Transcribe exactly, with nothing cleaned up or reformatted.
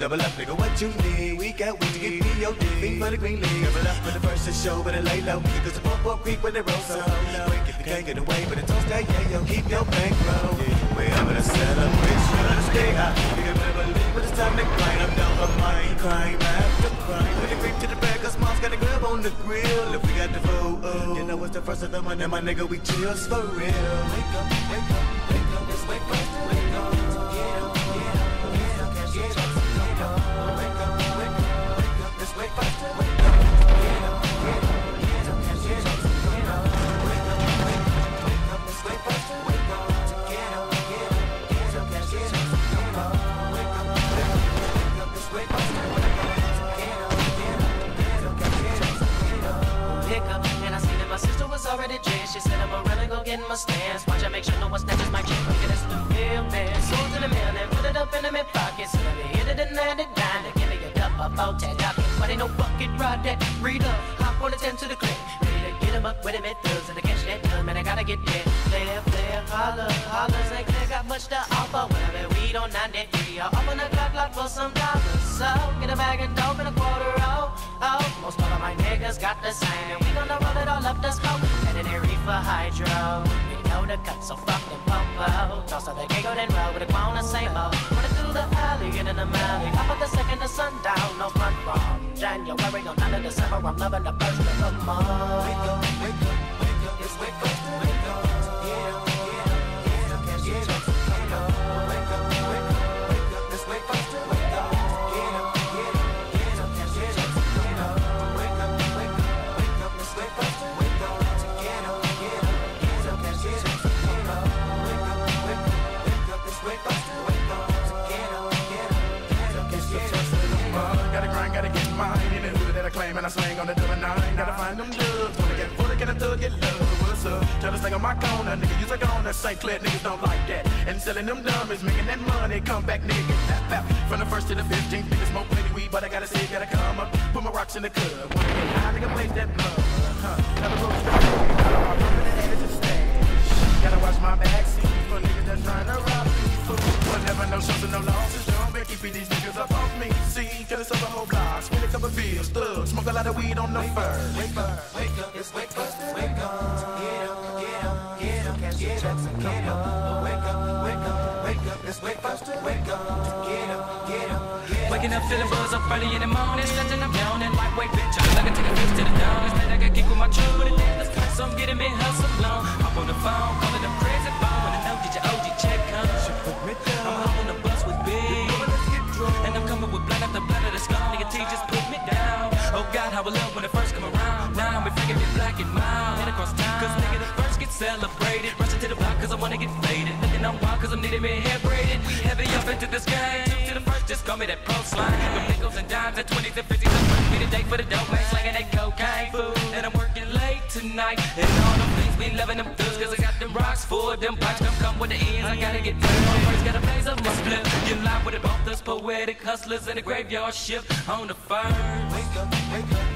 double up, nigga, what you need? We got weed to get me your D. Fiend for the green league. Double up for the first to show, but it lay low. Cause the pump up creep when they roll so low. Quick if you can't get away, but it don't stay, yeah, yo, keep your bankroll. Way up in a celebration, let's stay high. You can better believe, but it's time to grind. I'm down for mine, crime after crime. When you creep to the back, cause mom's got a grab on the grill. If we got the food, oh, you know it's the first of the month, and my nigga, we chills for real. Wake up, wake up, wake up, let's wake up, wake up. Get up, get up, get up, get up, get up. Wake up, wake up, wake up, let's wake up, wake up. Get up, get up, get up, get up, get up. Wake up, wake up, wake up, let's wake up, wake up. Get up, get up, get up, get up, get up. Wake up, wake up, wake up, let's wake up, wake up. Get up, get up, get up, get up, get up. Pick up, and I seen that my sister was already dressed. She said I'm really gonna get in my stance. Watch I make sure no one snatches my chick. Look at this new real man. Sold to the mill and put it up in my pocket. So let me hit it and land it down. To give me a duck up out that docket. But ain't no bucket ride that read up. Hop on the ten to the click. Ready to get him up with him at thugs. And to catch that gun, man, I gotta get there. Player, player, holler, holler. Ain't clear, got much to offer. When I'm at weed on ninety-three, I'll open the clock lock for some dollars. So get a bag of dope and a quarter roll. Oh, most all of my niggas got the same. And we gonna roll it all up the smoke. And then they reefer hydro. We know the cut, so fuck them popo. Toss out the giggle, then roll with a clone the same old. Running through the alley, get in the alley. Up at the second the sundown, no front from January, no none of December. I'm loving the first of the month. Wake up, wake up, wake up, let's wake up, wake up. Get up, get up, get up, get up, get up. Wake up, wake up, wake up, let's wake up, wake up. Get up, get up, get up, get up, get up. Wake up, wake up, wake up, let's wake up, wake up. Get up, get up, get up, get up, get up. Wake up, wake up, wake up, let's wake up, wake up. Get up, get up, get up, get up. Gotta grind, gotta get mine. In the hood that I claim and I slang on the double nine. Gotta find them dubs. Wanna get full, get a thug, get love. What's up? Try to stay on my corner, nigga. You take on that Saint Clair, niggas don't like that. And selling them dummies, making that money. Come back, nigga, get that back. From the first to the fifteenth, niggas smoke plenty weed, but I gotta say, gotta come up. Put my rocks in the club. Wanna get high, nigga, blaze that blood. Huh? Gotta roll straight. I'm rubbing that head to stash. Gotta watch my backseat for niggas that's trying to rob me. But never no shows and no losses. Don't be keeping these niggas up off me. See, cause it's over whole blocks. Spin a couple bills, thugs. Smoke a lot of weed on the fur. Wake up, wake up, let's wake up, wake up. Get up, get up, get up, get up, get up. Wake up, wake up, wake up, let's wake up, wake up. Get up, get up, get up. Waking up feeling buzz up early in the morning. Stretching, I'm yawning. Lightweight bitch, I'm like I take a bitch to the dawn. Instead I got kick with my truck with a dance. Let's cut some, get him in, hustle long. Hop on the phone, calling them crazy phone. Wanna know, did your O G check come? I'm hop on the bus with Big. And I'm coming with blood after blood of the skull. Nigga T just put me down. Oh God, how I love when it first come around. Now we freaking it black and mild. Head across town. Cause nigga the first get celebrated. Rushing to the block cause I wanna get faded. Looking on wild cause I'm needing me hair braided. We heavy up into this game. Two to the first, just call me that pro slime. With nickels and dimes and twenties and fifties. I'm working me today for the dope man. Slanging that cocaine food. And I'm working late tonight. And all them things we loving them thugs. Cause I got them rocks for them pipes. Come come with the ends. I gotta get done. First gotta blaze up my split. Get live with it both us poetic hustlers in the graveyard shift on the first. Wake up, wake up.